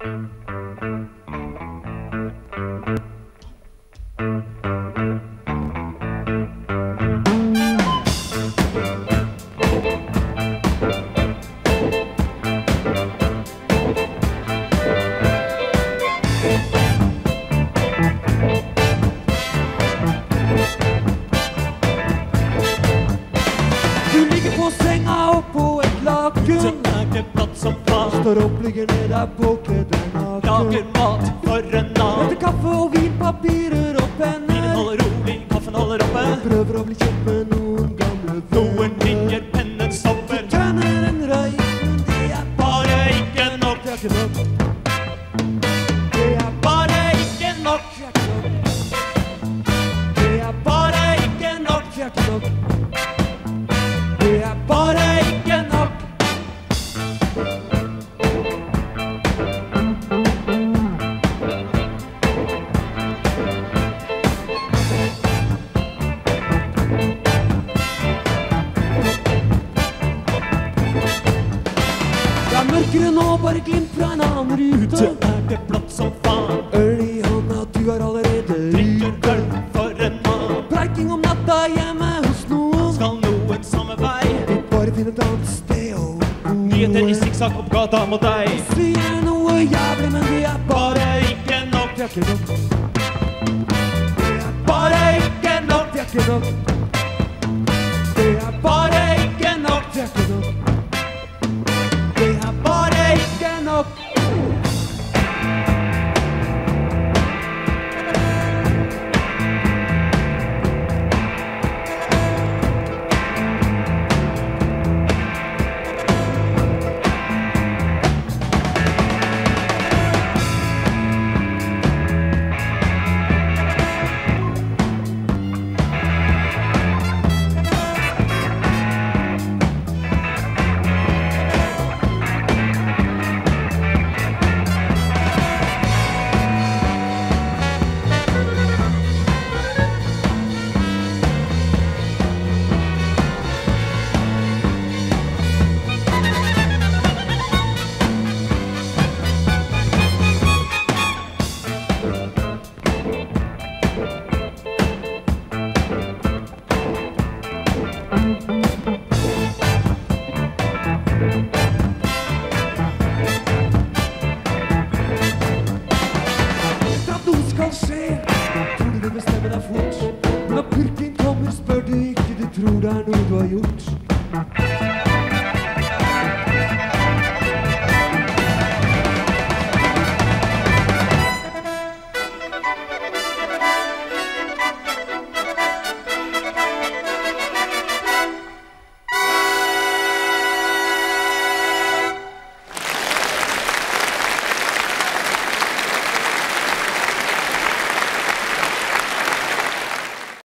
Senga opp på et laken. Det er platt som faen. Står opp, ligger ned der på kødden naken. Lager mat for en annen. Etter kaffe og vin, papirer og penner. Vinen holder rolig, kaffen holder oppe. Prøver å bli kjent med noen gamle venner. Noen linjer, pennen stopper. Tenner en røyk, men det er Bare ikke nok. det er ikke nok. Det er Bare ikke nok. det er Bare ikke nok. det er ikke nok. Det er Bare ikke nok. Det er mørkere nå, bare glimt fra en annen rute. Det er blått som faen. Øl i hånda, du har allerede Drikker øl for en mann. Preiking om natta hjemme hos noen. Skal noen samme vei. Vi bare finner et annet sted å bo. Nyheter i sikksakk opp gata mot deg. Sier noe jævlig, men det er bare Bare ikke nok. det er ikke nok. Det er Bare ikke nok. det er ikke nok. Det er Bare ikke nok. det er ikke nok.